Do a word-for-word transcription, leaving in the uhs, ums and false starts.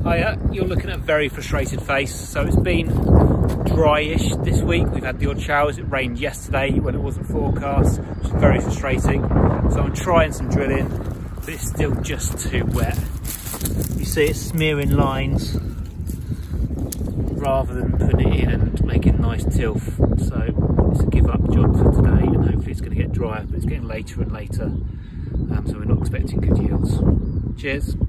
Hiya, you're looking at a very frustrated face. So it's been dryish this week. We've had the odd showers. It rained yesterday when it wasn't forecast, which is very frustrating. So I'm trying some drilling, but it's still just too wet. You see it's smearing lines rather than putting it in and making nice tilth. So it's a give up job for today, and hopefully it's going to get drier, but it's getting later and later. Um, so we're not expecting good yields. Cheers.